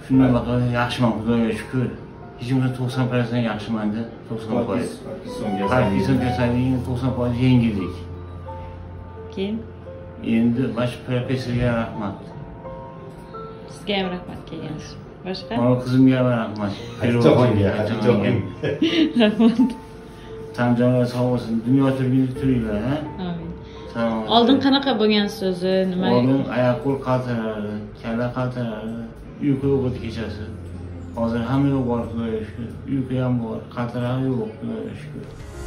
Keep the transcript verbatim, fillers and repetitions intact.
Shundan baqa yaxshiman, Xudoga shukr. Hech kimsa to'qson foiz yaxshiman deb, to'qson foiz. Parkinson kasalligini to'qson foiz yengildik. Keyin endi bosh professorga rahmat. Sizga ham rahmat kelgansiz. Boshqa? Mana qizimga ham rahmat. Hatijaxonga, Hatijaxonga. Rahmat. Tanjonlar sog' bo'lsin. Dunyo turg'unlik turinglar, ha? Amin. Salomat. Oldin qanaqa bo'lgansiz o'zi? Nima? Oldin oyoq-qo'l qaltirardi, kalla qaltirardi, uyqu yo'q edi kechasi. Hozir hamma yo'q bor, Xudoga shukr. Uyqu ham bor, qaltirari yo'q, Xudoga shukr.